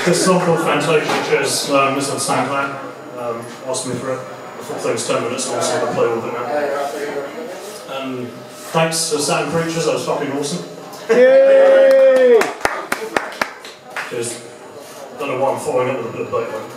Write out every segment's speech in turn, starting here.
This song called Fantasia, which is on SoundCloud. Asked me for it. I thought it was 10 minutes long, so I can play all of it now. Thanks to Saturn Preachers, that was fucking awesome. Yay! Just, don't know why I'm following up with a bit of playback.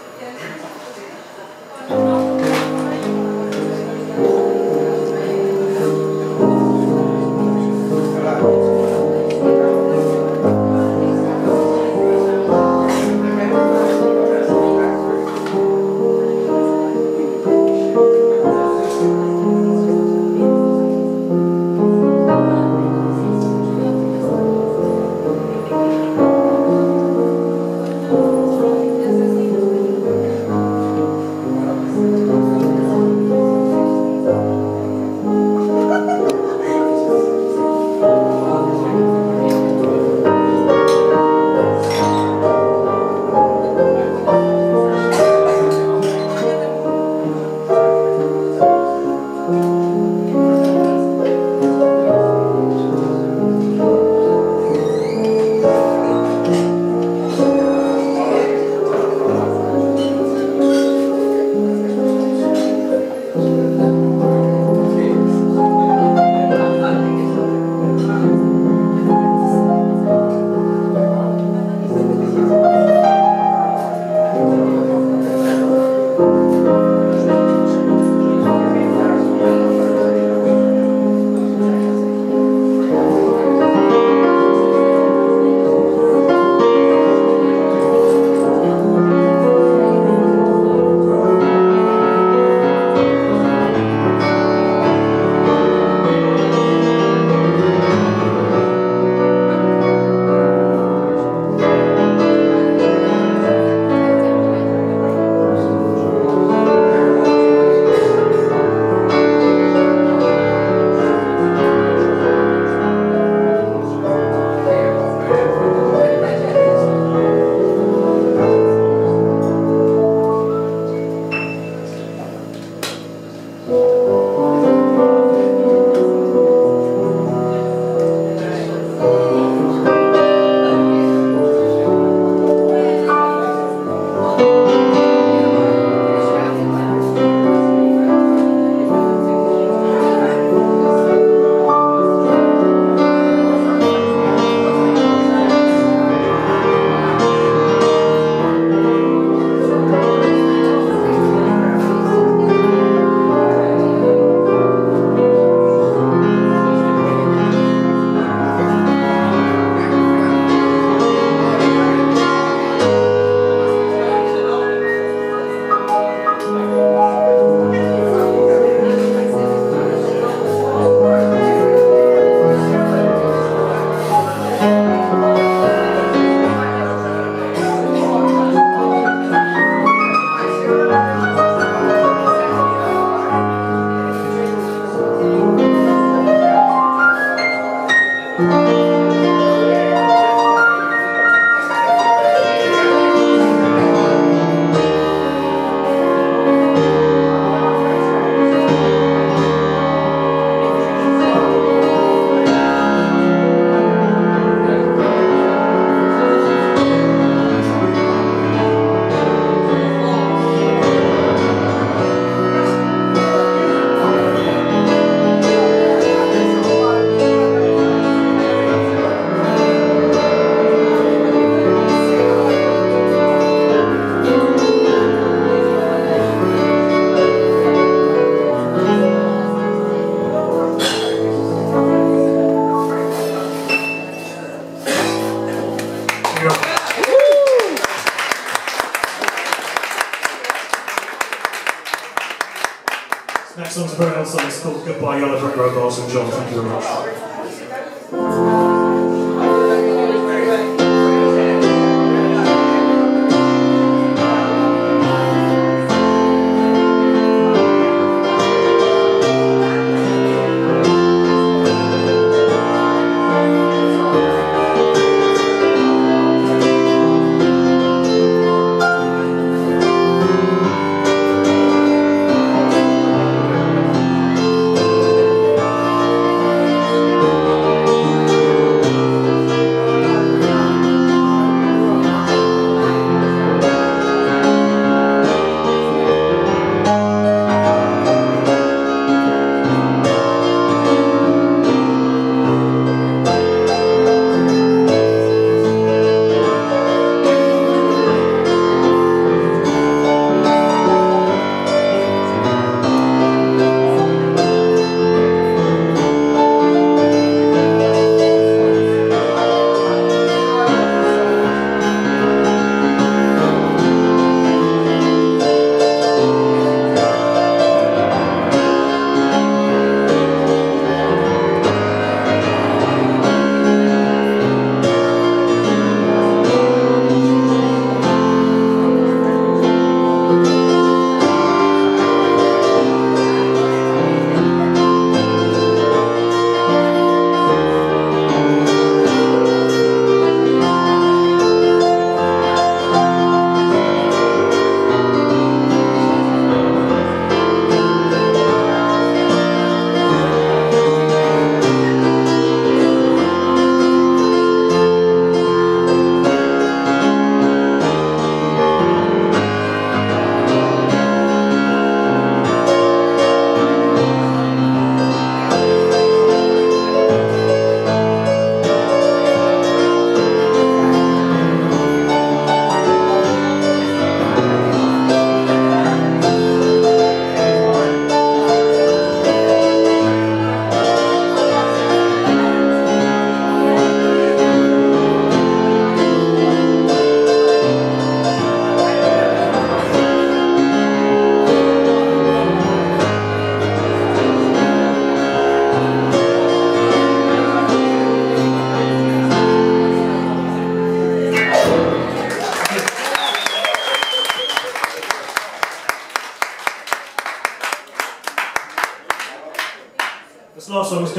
Next one's a very old song, it's called Goodbye Yellow Brick Road Bars, and John, thank you very much.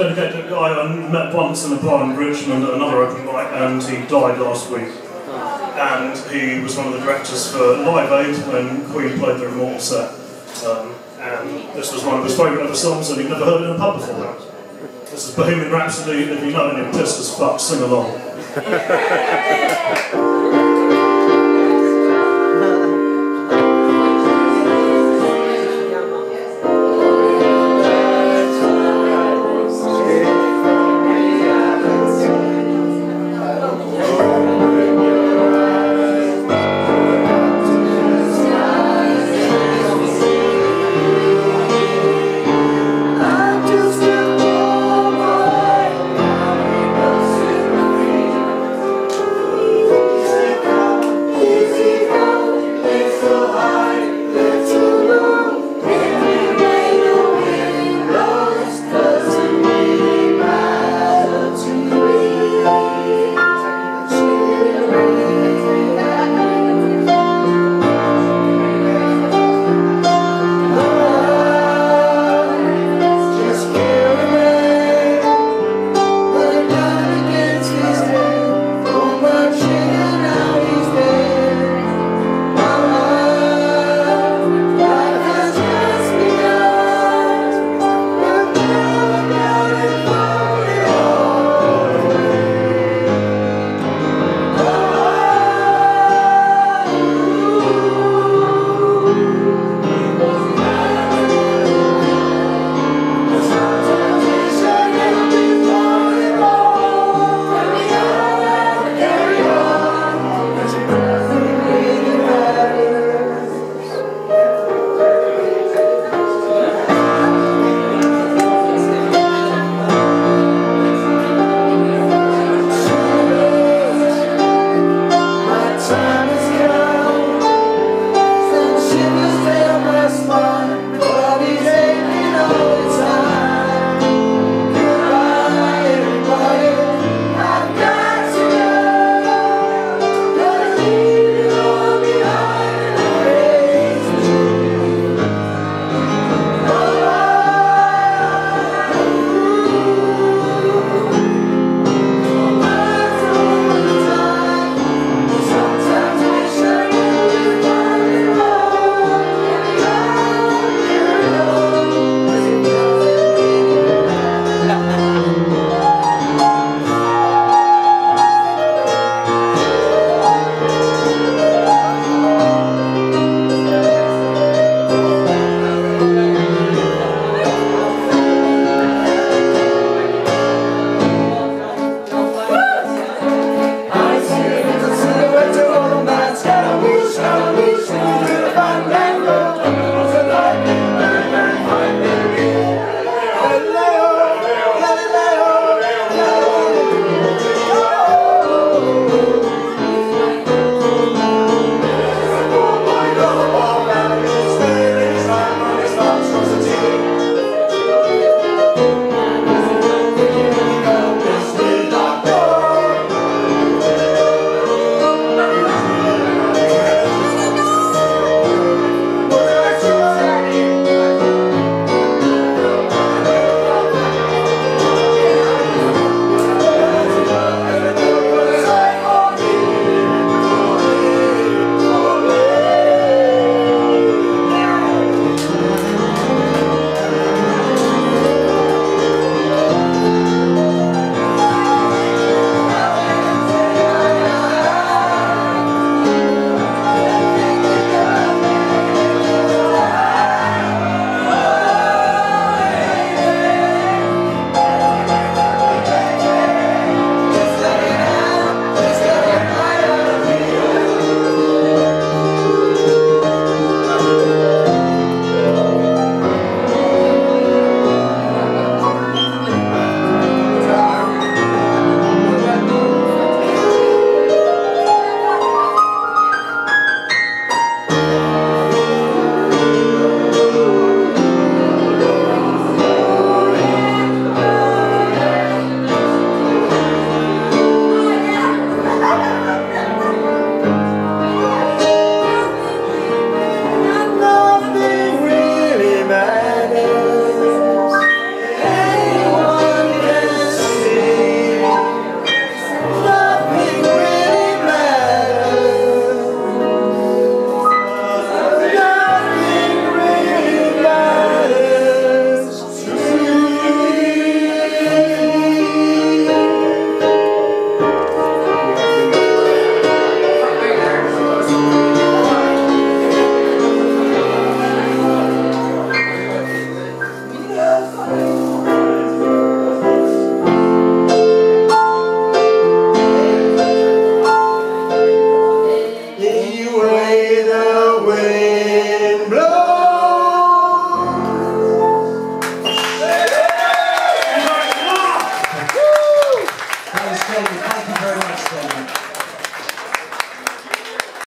dedicate to a guy I met once in a bar in Richmond at another open mic, and he died last week. And he was one of the directors for Live Aid when Queen played their Immortal set. And this was one of his favourite ever songs, and he'd never heard it in a pub before. This is Bohemian Rhapsody. If you know it, you're pissed as fuck, sing along.